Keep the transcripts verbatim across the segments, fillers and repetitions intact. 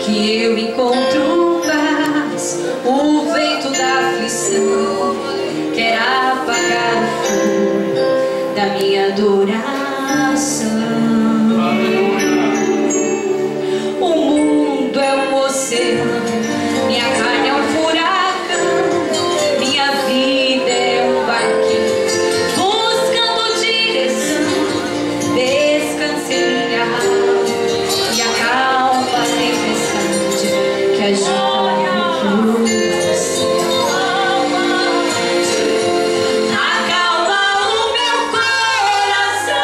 que eu encontro paz. O vento da aflição quer apagar o fogo da minha adoração. O mundo é um oceano, minha carne é um furacão, minha vida é um barquinho buscando direção. Descanse em minha alma e acalma a tempestade que agita meu coração. Acalma o meu coração,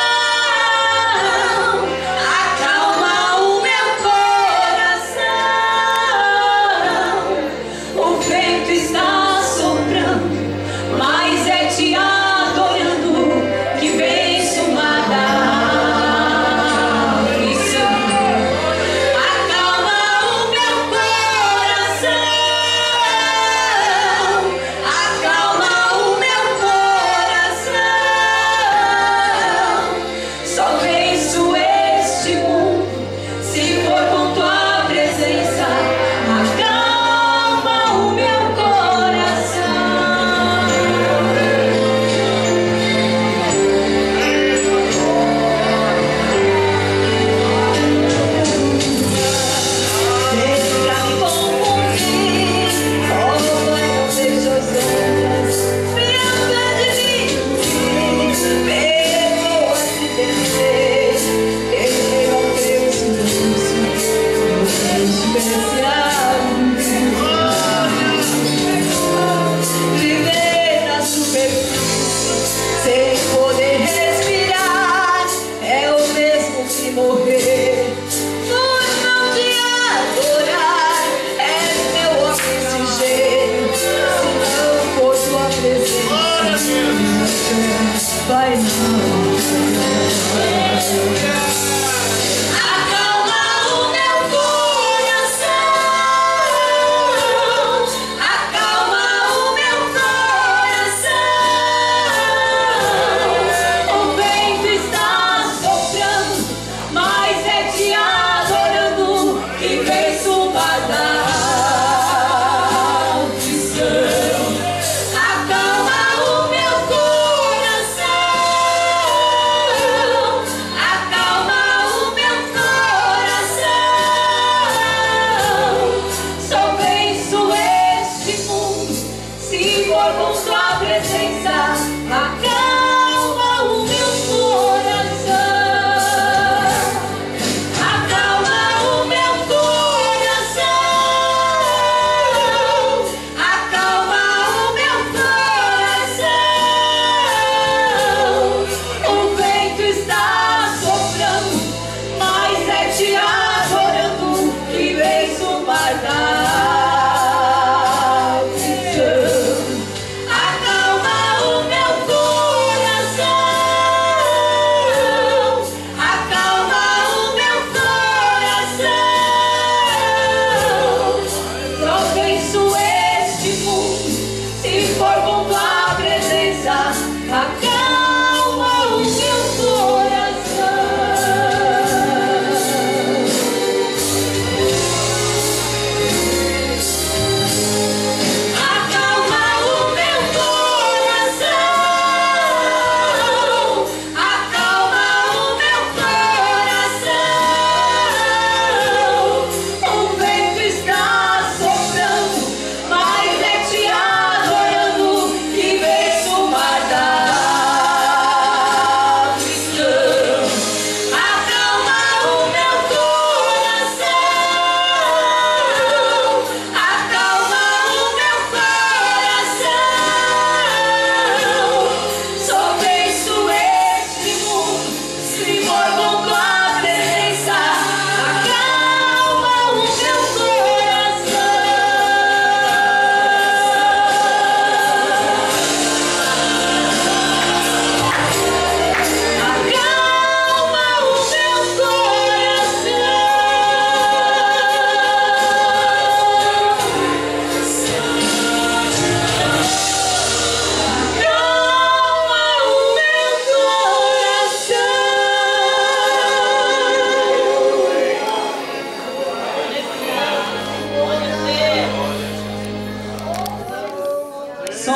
acalma o meu coração. O vento está soprando, mas é te adorando que venço uma da aflição. Acalma o meu coração,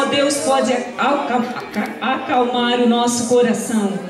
Deus pode acalmar o nosso coração.